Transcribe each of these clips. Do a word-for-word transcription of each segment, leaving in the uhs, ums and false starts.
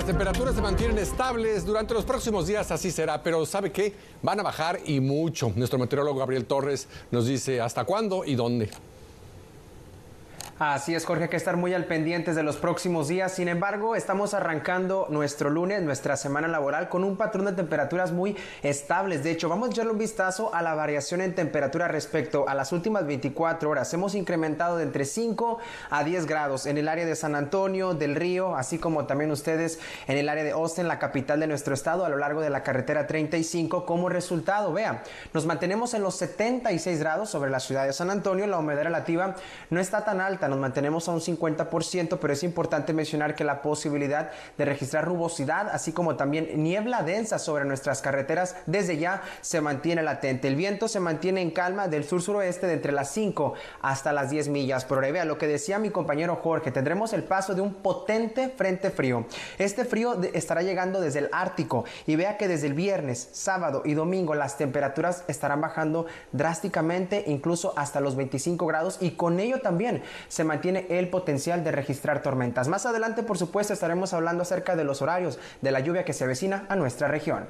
temperaturas se mantienen estables durante los próximos días, así será, pero ¿sabe qué? Van a bajar y mucho. Nuestro meteorólogo Gabriel Torres nos dice hasta cuándo y dónde. Así es, Jorge, hay que estar muy al pendientes de los próximos días. Sin embargo, estamos arrancando nuestro lunes, nuestra semana laboral, con un patrón de temperaturas muy estables. De hecho, vamos a echarle un vistazo a la variación en temperatura respecto a las últimas veinticuatro horas. Hemos incrementado de entre cinco a diez grados en el área de San Antonio, del Río, así como también ustedes en el área de Austin, la capital de nuestro estado, a lo largo de la carretera treinta y cinco. Como resultado, vean, nos mantenemos en los setenta y seis grados sobre la ciudad de San Antonio. La humedad relativa no está tan alta, nos mantenemos a un cincuenta por ciento, pero es importante mencionar que la posibilidad de registrar nubosidad, así como también niebla densa sobre nuestras carreteras, desde ya se mantiene latente. El viento se mantiene en calma del sur-suroeste de entre las cinco hasta las diez millas por hora. Y vea lo que decía mi compañero Jorge, tendremos el paso de un potente frente frío. Este frío estará llegando desde el Ártico y vea que desde el viernes, sábado y domingo las temperaturas estarán bajando drásticamente, incluso hasta los veinticinco grados, y con ello también se mantiene el potencial de registrar tormentas. Más adelante, por supuesto, estaremos hablando acerca de los horarios de la lluvia que se avecina a nuestra región.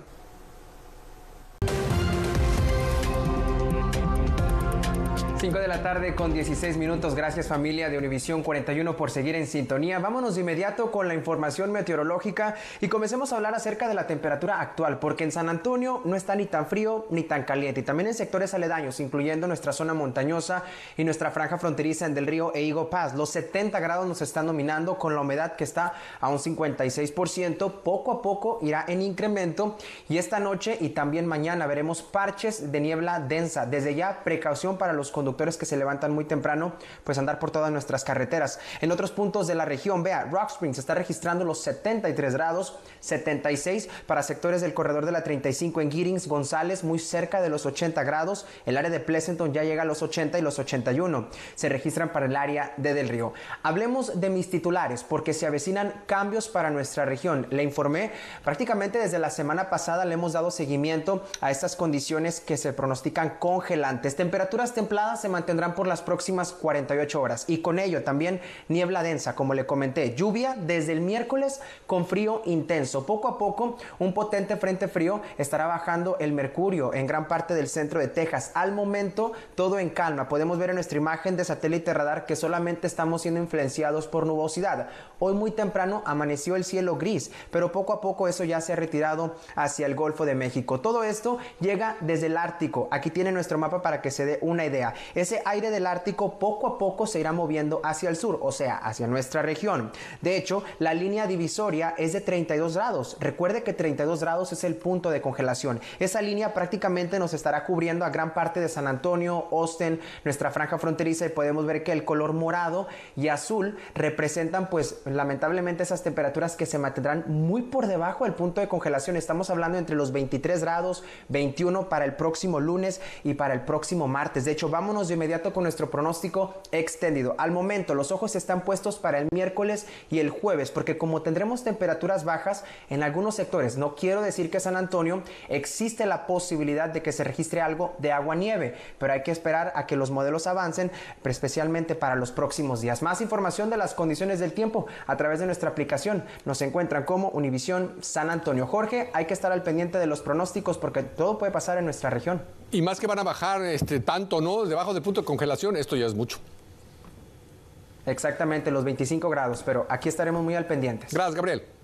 cinco de la tarde con dieciséis minutos. Gracias, familia de Univisión cuarenta y uno, por seguir en sintonía. Vámonos de inmediato con la información meteorológica y comencemos a hablar acerca de la temperatura actual, porque en San Antonio no está ni tan frío ni tan caliente, y también en sectores aledaños, incluyendo nuestra zona montañosa y nuestra franja fronteriza en Del Río e Eagle Pass. Los setenta grados nos están dominando, con la humedad que está a un cincuenta y seis por ciento. Poco a poco irá en incremento, y esta noche y también mañana veremos parches de niebla densa. Desde ya, precaución para los conductores que se levantan muy temprano, pues andar por todas nuestras carreteras. En otros puntos de la región, vea, Rock Springs está registrando los setenta y tres grados, setenta y seis para sectores del corredor de la treinta y cinco en Giddings, González, muy cerca de los ochenta grados. El área de Pleasanton ya llega a los ochenta, y los ochenta y uno se registran para el área de Del Río. Hablemos de mis titulares, porque se avecinan cambios para nuestra región. Le informé prácticamente desde la semana pasada, le hemos dado seguimiento a estas condiciones que se pronostican congelantes. Temperaturas templadas se mantendrán por las próximas cuarenta y ocho horas, y con ello también niebla densa, como le comenté. Lluvia desde el miércoles con frío intenso. Poco a poco, un potente frente frío estará bajando el mercurio en gran parte del centro de Texas. Al momento, todo en calma. Podemos ver en nuestra imagen de satélite radar que solamente estamos siendo influenciados por nubosidad. Hoy muy temprano amaneció el cielo gris, pero poco a poco eso ya se ha retirado hacia el Golfo de México. Todo esto llega desde el Ártico. Aquí tiene nuestro mapa para que se dé una idea. Ese aire del Ártico poco a poco se irá moviendo hacia el sur, o sea, hacia nuestra región. De hecho, la línea divisoria es de treinta y dos grados. Recuerde que treinta y dos grados es el punto de congelación. Esa línea prácticamente nos estará cubriendo a gran parte de San Antonio, Austin, nuestra franja fronteriza, y podemos ver que el color morado y azul representan, pues, lamentablemente esas temperaturas que se mantendrán muy por debajo del punto de congelación. Estamos hablando entre los veintitrés grados, veintiuno para el próximo lunes y para el próximo martes. De hecho, vámonos de inmediato con nuestro pronóstico extendido. Al momento, los ojos están puestos para el miércoles y el jueves, porque como tendremos temperaturas bajas en algunos sectores, no quiero decir que San Antonio, existe la posibilidad de que se registre algo de agua-nieve, pero hay que esperar a que los modelos avancen, especialmente para los próximos días. Más información de las condiciones del tiempo a través de nuestra aplicación. Nos encuentran como Univisión San Antonio. Jorge, hay que estar al pendiente de los pronósticos, porque todo puede pasar en nuestra región. Y más que van a bajar este, tanto, ¿no? Debajo del punto de congelación, esto ya es mucho. Exactamente, los veinticinco grados, pero aquí estaremos muy al pendiente. Gracias, Gabriel.